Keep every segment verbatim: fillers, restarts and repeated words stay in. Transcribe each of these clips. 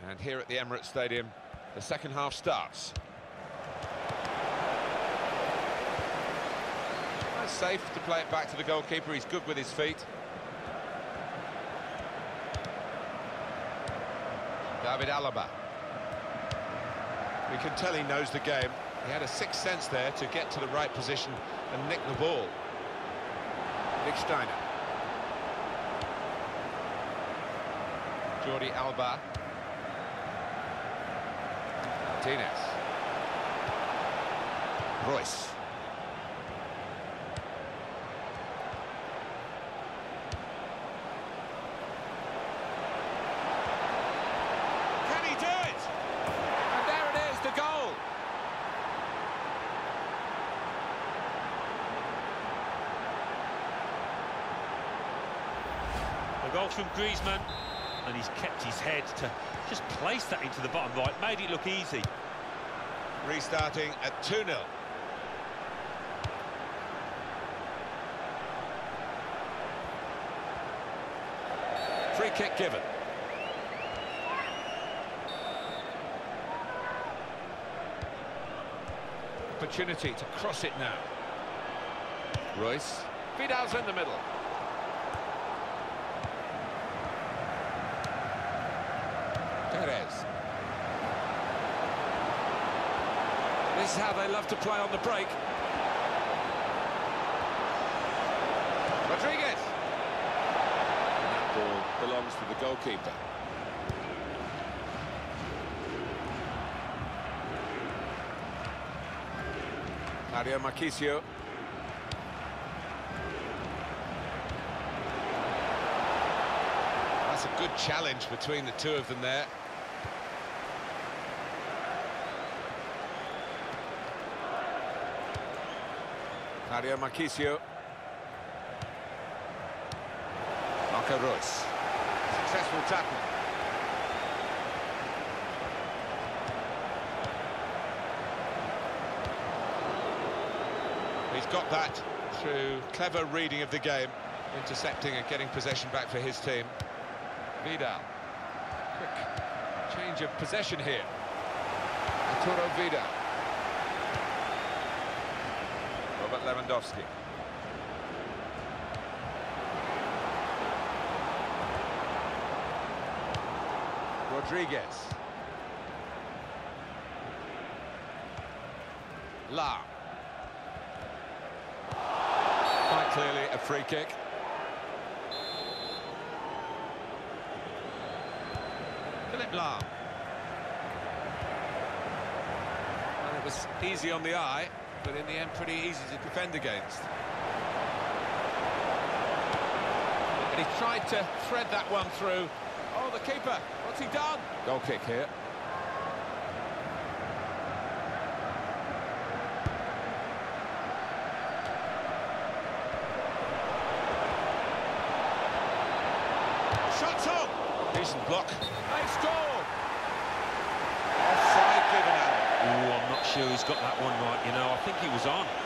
And here at the Emirates Stadium, the second half starts. It's safe to play it back to the goalkeeper. He's good with his feet. David Alaba. We can tell he knows the game. He had a sixth sense there to get to the right position and nick the ball. Nick Steiner. Jordi Alba. Martinez. Royce. Can he do it? And there it is, the goal. The goal from Griezmann, and he's kept his head to just place that into the bottom right, made it look easy. Restarting at two nil. Free kick given. Opportunity to cross it now. Royce. Vidal's in the middle. Perez. This is how they love to play on the break. Rodriguez. And that ball belongs to the goalkeeper. Mario Marchisio. That's a good challenge between the two of them there. Mario Marchisio. Marco Reus. Successful tackle. He's got that through clever reading of the game, intercepting and getting possession back for his team. Vidal. Quick change of possession here. Arturo Vidal. Robert Lewandowski. Rodriguez. La. Quite clearly a free kick. Philipp Lahm. And it was easy on the eye, but in the end pretty easy to defend against. And he tried to thread that one through. Oh, the keeper, what's he done? Goal kick here. Shots on! Decent block. They scored! Offside given out. Oh, I'm not sure he's got that one right, you know. I think he was on.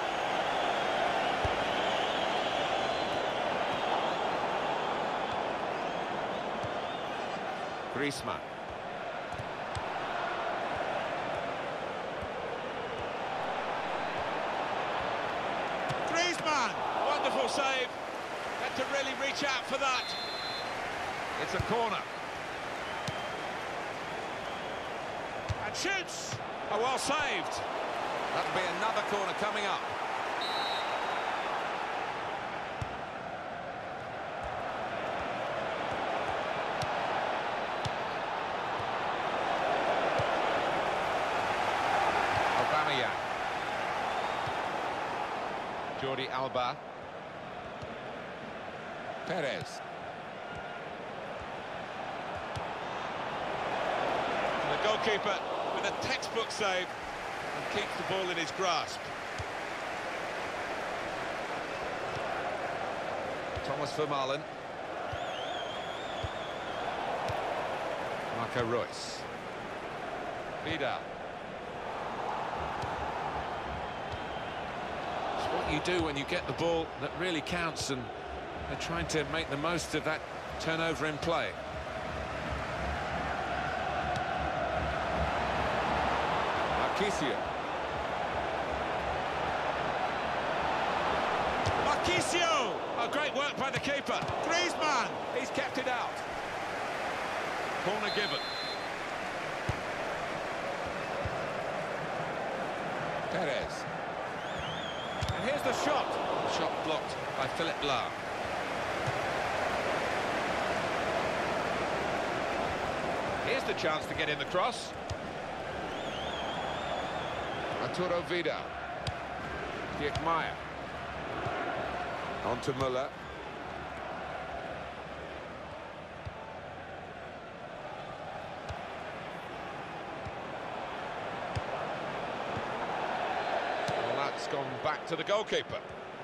Griezmann. Griezmann! Wonderful save. Had to really reach out for that. It's a corner. And shoots! Oh, well saved. That'll be another corner coming up. Aubameyang. Jordi Alba. Perez. The goalkeeper with a textbook save and keeps the ball in his grasp. Thomas Vermaelen. Marco Reus. Vidal. It's what you do when you get the ball that really counts, and they're trying to make the most of that turnover in play. Marquisio. Marquisio! Oh, great work by the keeper. Griezmann! He's kept it out. Corner given. Perez. And here's the shot. Shot blocked by Philipp Lahm. Here's the chance to get in the cross. Arturo Vidal. Dirk Meyer. On to Müller. Well, that's gone back to the goalkeeper.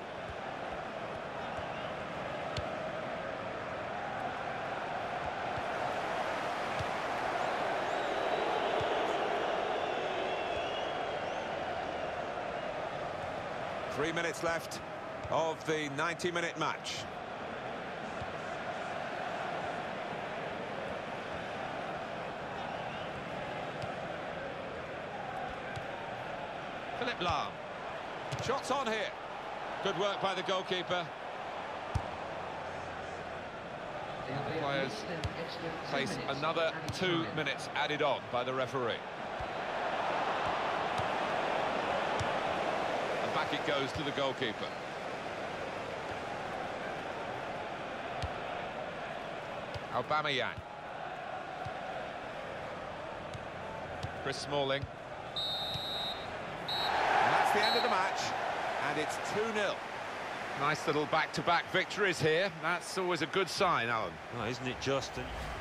Three minutes left of the ninety minute match. Philipp Lahm. Shots on here. Good work by the goalkeeper. The players face another two minutes added on by the referee. Back it goes to the goalkeeper. Aubameyang. Chris Smalling. And that's the end of the match. And it's two nil. Nice little back-to-back victories here. That's always a good sign, Alan. Oh, isn't it just? And